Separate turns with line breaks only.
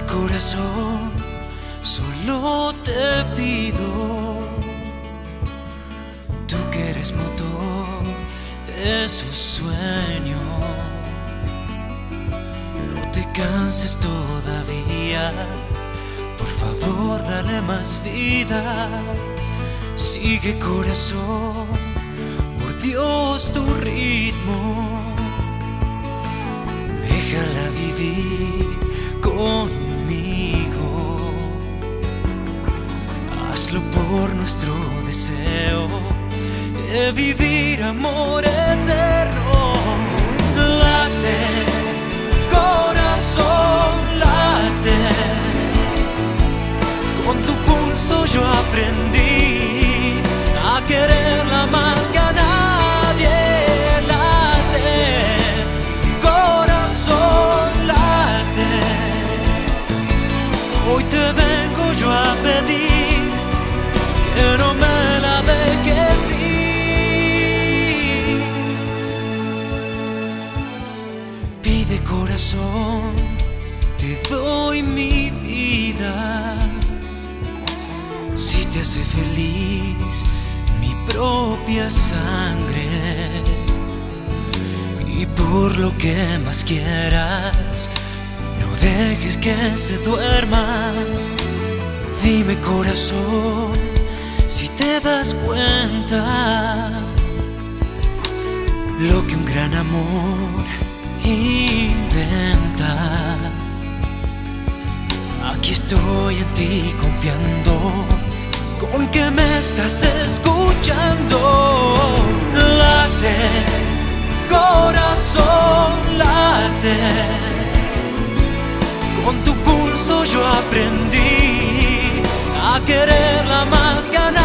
Corazón, solo te pido, tú que eres motor de sus sueños, no te canses todavía, por favor dale más vida. Sigue corazón, por Dios tu ritmo, déjala vivir conmigo. Hazlo por nuestro deseo de vivir amor eterno. Late, corazón, late. Con tu pulso yo aprendí a quererla más que a nadie. Late, corazón, late. Hoy te vengo yo a pedir que no me la dejes ir. Pide corazón, te doy mi vida. Si te hace feliz mi propia sangre, y por lo que más quieras, no dejes que se duerma. Dime corazón, si te das cuenta lo que un gran amor inventa. Aquí estoy en ti confiando, con que me estás escuchando. Late, corazón, late. Con tu pulso yo aprendí a quererla más que a nadie.